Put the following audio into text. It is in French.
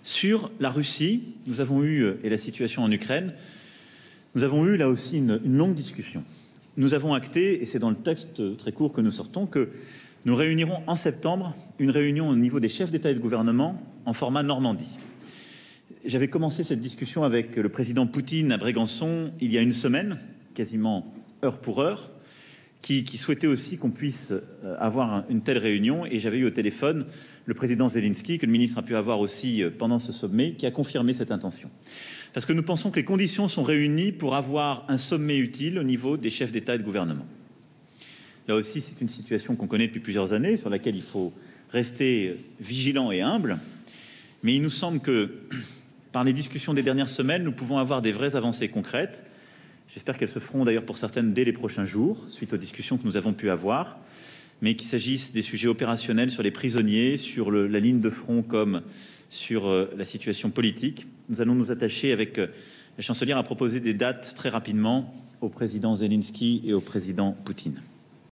Sur la Russie, nous avons eu, et la situation en Ukraine, nous avons eu là aussi une longue discussion. Nous avons acté, et c'est dans le texte très court que nous sortons, que nous réunirons en septembre une réunion au niveau des chefs d'État et de gouvernement en format Normandie. J'avais commencé cette discussion avec le président Poutine à Brégançon il y a une semaine, quasiment heure pour heure, qui souhaitait aussi qu'on puisse avoir une telle réunion. Et j'avais eu au téléphone le président Zelensky, que le ministre a pu avoir aussi pendant ce sommet, qui a confirmé cette intention. Parce que nous pensons que les conditions sont réunies pour avoir un sommet utile au niveau des chefs d'État et de gouvernement. Là aussi, c'est une situation qu'on connaît depuis plusieurs années, sur laquelle il faut rester vigilant et humble. Mais il nous semble que, par les discussions des dernières semaines, nous pouvons avoir des vraies avancées concrètes. J'espère qu'elles se feront d'ailleurs pour certaines dès les prochains jours, suite aux discussions que nous avons pu avoir, mais qu'il s'agisse des sujets opérationnels sur les prisonniers, sur la ligne de front comme sur la situation politique. Nous allons nous attacher avec la chancelière à proposer des dates très rapidement au président Zelensky et au président Poutine.